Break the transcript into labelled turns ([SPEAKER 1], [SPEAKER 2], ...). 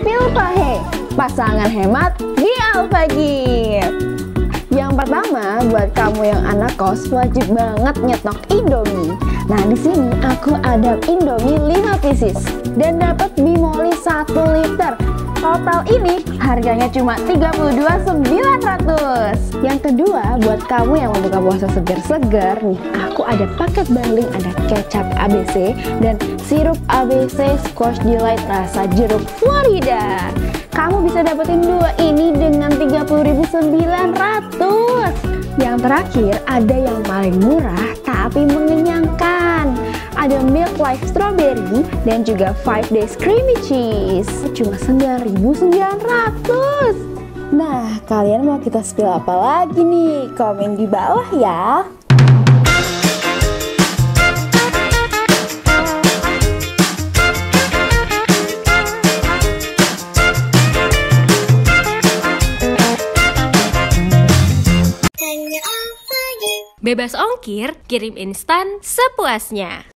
[SPEAKER 1] Pilpahe, pasangan hemat di Alfagir. Yang pertama, buat kamu yang anak kos wajib banget nyetok Indomie. Nah, di sini aku ada Indomie 5 pieces dan dapat Bimoli 1 liter. Total ini harganya cuma 32.900. Yang kedua, buat kamu yang mau buka puasa segar-segar nih, aku ada paket bundling, ada kecap ABC dan sirup ABC Squash Delight rasa jeruk Florida. Kamu bisa dapetin dua ini dengan 30.900. Yang terakhir, ada yang paling murah tapi mengenyangkan. Ada Milk Life Strawberry dan juga 5 Days Creamy Cheese. Cuma 9.900. Nah, kalian mau kita spill apa lagi nih? Komen di bawah ya.
[SPEAKER 2] Bebas ongkir, kirim instan sepuasnya.